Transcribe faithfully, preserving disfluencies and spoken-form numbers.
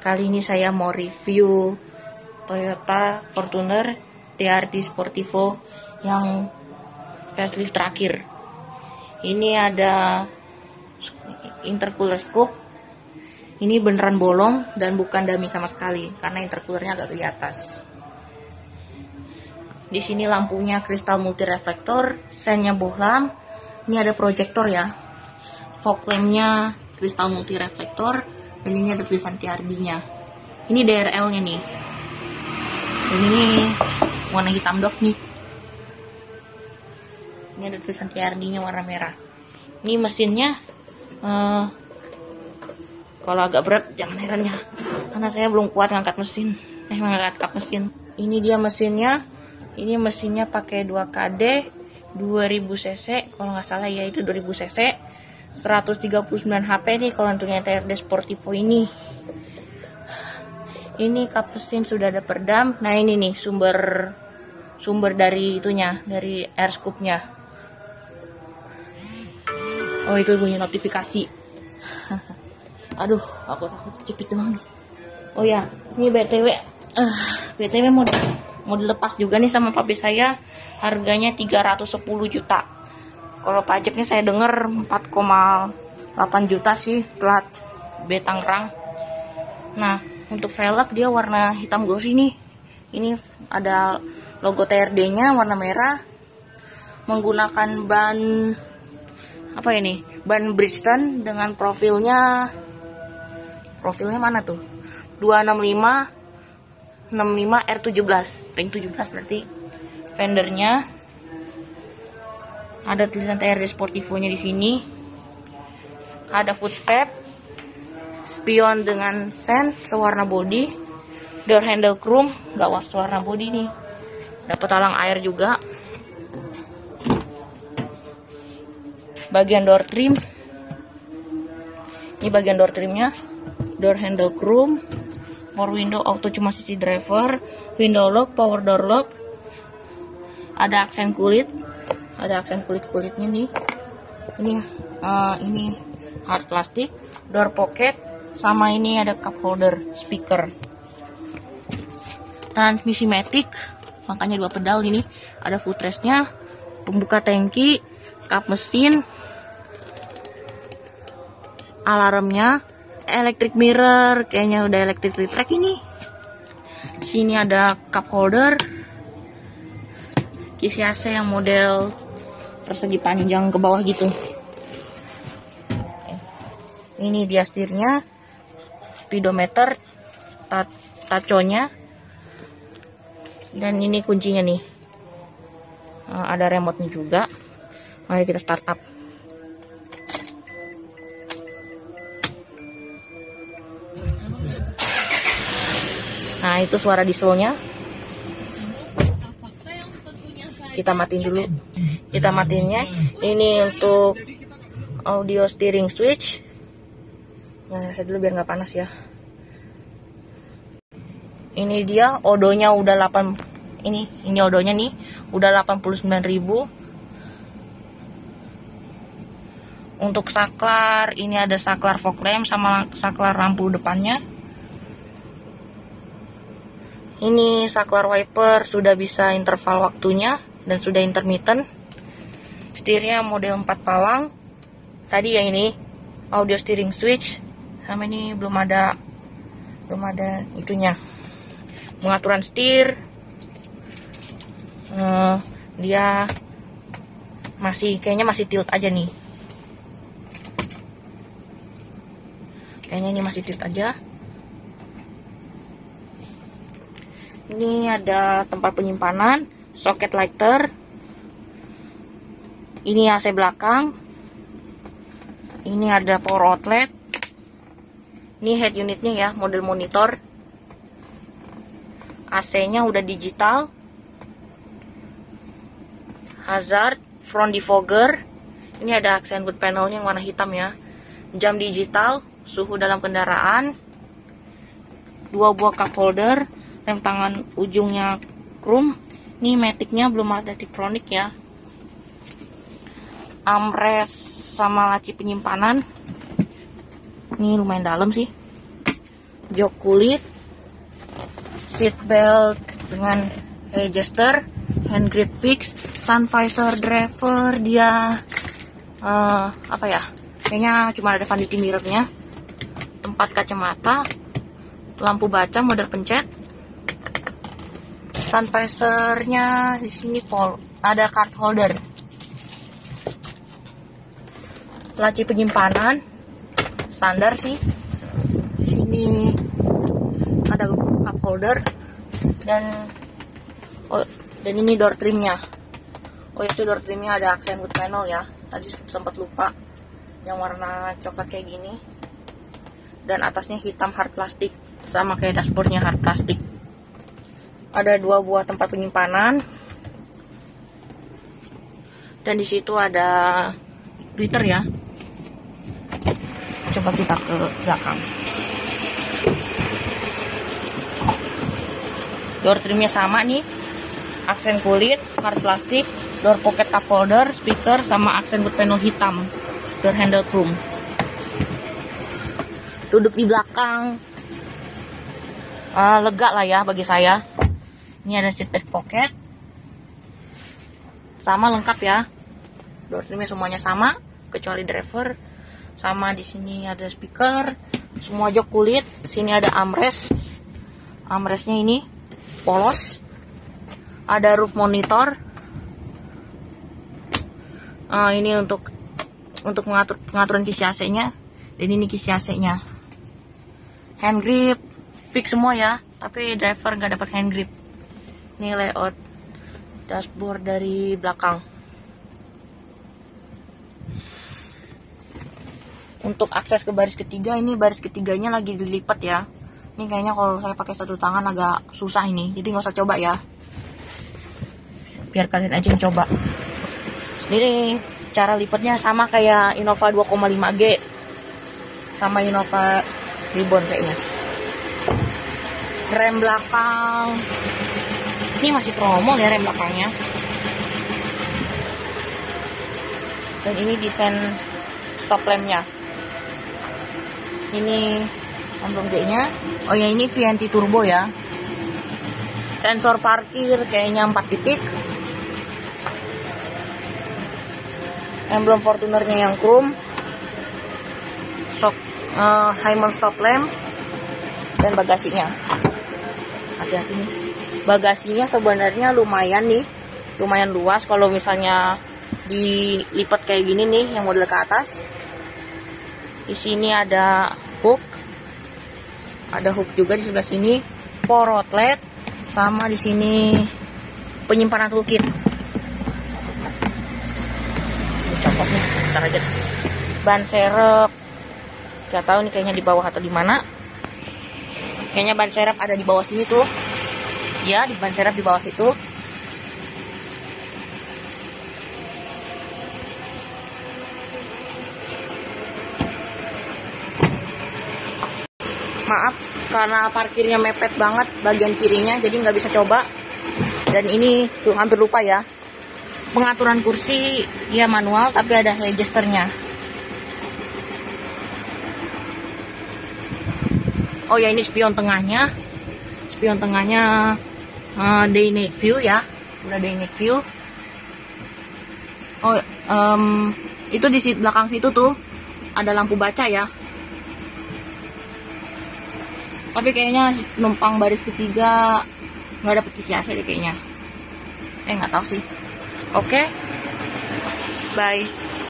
Kali ini saya mau review Toyota Fortuner T R D Sportivo yang facelift terakhir. Ini ada intercooler scoop. Ini beneran bolong dan bukan dummy sama sekali karena intercoolernya agak di atas. Di sini lampunya kristal multi reflektor, sennya bohlam. Ini ada proyektor ya. Fog lampnya kristal multi reflektor dan ini ada tulisan T R D-nya. Ini D R L-nya nih. Ini warna hitam doff nih. Ini ada tulisan T R D-nya warna merah. Ini mesinnya uh, kalau agak berat jangan heran ya, karena saya belum kuat ngangkat mesin. Eh ngangkat mesin. Ini dia mesinnya. Ini mesinnya pakai dua K D dua ribu cc, kalau nggak salah ya itu dua ribu cc. seratus tiga puluh sembilan H P nih kalau untuknya T R D Sportivo ini. Ini kap mesin sudah ada perdam. Nah ini nih sumber sumber dari itunya, dari air scoop-nya. Oh itu bunyi notifikasi. Aduh, aku takut cepet doang nih. Oh ya, ini B T W. Uh, B T W mau mau dilepas juga nih sama papi saya. Harganya tiga ratus sepuluh juta. Kalau pajaknya saya dengar empat koma delapan juta sih, plat B Tangerang. Nah, untuk velg dia warna hitam glossy nih. Ini ada logo T R D-nya warna merah. Menggunakan ban apa ini? Ban Bridgestone dengan profilnya profilnya mana tuh? dua enam lima enam lima R tujuh belas. Ring tujuh belas berarti. Fendernya ada tulisan T R D Sportivo-nya di sini. Ada footstep, spion dengan sen sewarna body, door handle chrome, nggak warna body nih. Dapat talang air juga. Bagian door trim. Ini bagian door trimnya. Door handle chrome, power window auto cuma sisi driver, window lock, power door lock. Ada aksen kulit. Ada aksen kulit-kulitnya nih. Ini uh, ini hard plastik, door pocket, sama ini ada cup holder speaker. Transmisi matic, makanya dua pedal ini. Ada footrestnya, pembuka tangki, kap mesin, alarmnya, electric mirror, kayaknya udah electric retract ini. Sini ada cup holder, kisi A C yang model persegi panjang ke bawah gitu. Ini dia setirnya, speedometer, tachonya, dan ini kuncinya nih. Ada remote-nya juga. Mari kita start up. Nah itu suara dieselnya. Kita matiin dulu. Kita matiinnya. Ini untuk audio steering switch. Nah, saya dulu biar nggak panas ya. Ini dia odonya udah delapan. Ini ini odonya nih udah delapan puluh sembilan ribu. Untuk saklar ini ada saklar fog lamp sama saklar lampu depannya. Ini saklar wiper sudah bisa interval waktunya dan sudah intermittent. Setirnya model empat palang. Tadi ya ini audio steering switch. Sama ini belum ada belum ada itunya. Pengaturan setir. Uh, dia masih kayaknya masih tilt aja nih. Kayaknya ini masih tilt aja. Ini ada tempat penyimpanan, soket lighter. Ini A C belakang. Ini ada power outlet. Ini head unitnya ya, model monitor. A C-nya udah digital. Hazard, front defogger. Ini ada aksen wood panelnya yang warna hitam ya. Jam digital, suhu dalam kendaraan. Dua buah cup holder. Rem tangan ujungnya chrome. Ini maticnya belum ada Tiptronic ya. Armrest sama laci penyimpanan. Ini lumayan dalam sih. jok kulit, seat belt dengan adjuster, hand grip fix, sun visor driver, dia uh, apa ya, kayaknya cuma ada vanity mirrornya, tempat kacamata, lampu baca mode pencet, sun visornya di sini pol, ada card holder, laci penyimpanan standar sih. Sini ada cup holder dan oh, dan ini door trimnya. Oh itu door trimnya ada aksen wood panel ya. Tadi sempat lupa, yang warna coklat kayak gini. Dan atasnya hitam hard plastik, sama kayak dashboardnya hard plastik. Ada dua buah tempat penyimpanan. Dan di situ ada splitter ya. Coba kita ke belakang. Door trimnya sama nih, aksen kulit, hard plastik, door pocket cup holder, speaker, sama aksen wood panel hitam, door handle chrome. Duduk di belakang, uh, lega lah ya bagi saya. Ini ada seat back pocket, sama lengkap ya. Door trimnya semuanya sama, kecuali driver. Sama di sini ada speaker, semua jok kulit. Sini ada armrest, armrestnya ini polos. Ada roof monitor. Uh, ini untuk untuk mengatur pengaturan kisi A C-nya. Dan ini kisi A C-nya. Hand grip fix semua ya, tapi driver nggak dapat hand grip. Ini layout dashboard dari belakang. Untuk akses ke baris ketiga, ini baris ketiganya lagi dilipat ya. Ini kayaknya kalau saya pakai satu tangan agak susah ini, jadi nggak usah coba ya. Biar kalian aja yang coba. Ini cara lipatnya sama kayak Innova dua koma lima G, sama Innova Ribbon kayaknya. Rem belakang, ini masih promo ya rem belakangnya. Dan ini desain stop lampnya. Ini emblem D-nya. Oh ya, ini V N T turbo ya. Sensor parkir kayaknya empat titik. Emblem Fortunernya yang chrome. Shock uh, Hymer stop lamp dan bagasinya. Hati-hati nih. Bagasinya sebenarnya lumayan nih. Lumayan luas kalau misalnya dilipat kayak gini nih yang model ke atas. Di sini ada hook, ada hook juga di sebelah sini, power outlet, sama di sini penyimpanan toolkit. Copot nih, bentar aja. Ban serep, gak tahu nih kayaknya di bawah atau di mana. Kayaknya ban serep ada di bawah sini tuh. Ya, di ban serep di bawah situ. Maaf karena parkirnya mepet banget bagian kirinya, jadi nggak bisa coba. Dan ini tuh hampir lupa ya, pengaturan kursi ya manual tapi ada adjusternya. Oh ya, ini spion tengahnya, spion tengahnya uh, day night view ya, udah day night view. Oh um, itu di belakang situ tuh ada lampu baca ya. Tapi kayaknya penumpang baris ketiga nggak dapet kisi A C deh kayaknya. Eh nggak tahu sih. Oke, okay. Bye.